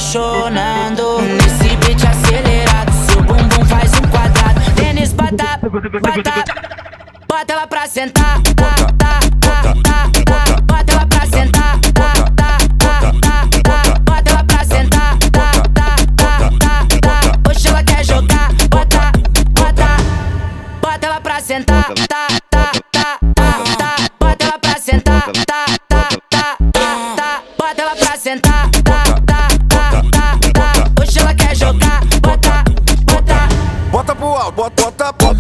apaixonando. Nesse beat acelerado, seu bumbum faz um quadrado. Denis, bota, bota ela pra sentar. Bota ela pra sentar. Bota ela pra sentar. Hoje ela quer jogar. Bota ela pra sentar. Bota ela pra sentar. Bota ela pra sentar. Hoje ela quer jogar. Bota pro alto, bota.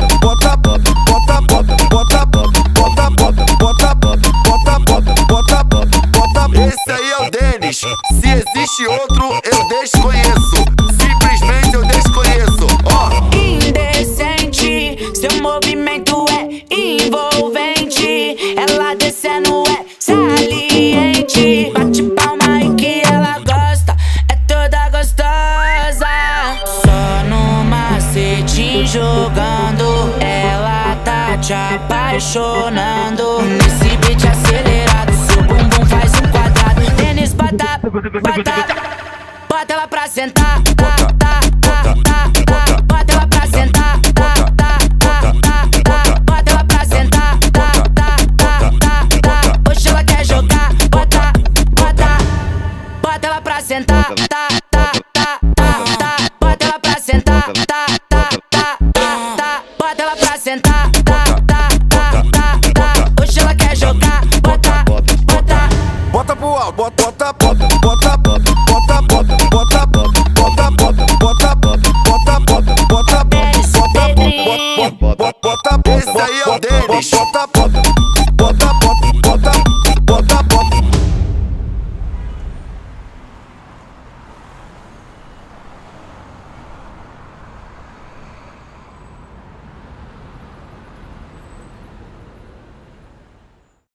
Esse aí é o Denis. Se existe outro, eu desconheço. Simplesmente eu desconheço. Indecente, seu movimento é envolvente. Ela descendo é saliente. Bate palma aí que ela gosta, é toda gostosa. Só no macete jogando, ela tá te apaixonando. Nesse beat acelerado, seu bumbum faz um quadrado. Denis, bota ela pra sentar. Bota ela pra sentar. Bota ela pra sentar. Hoje ela quer jogar. Bota ela pra sentar. Bota ela pra sentar. Bota ela pra sentar. Hoje ela quer jogar. Bota pro alto, bota. Esse aí é o Denis.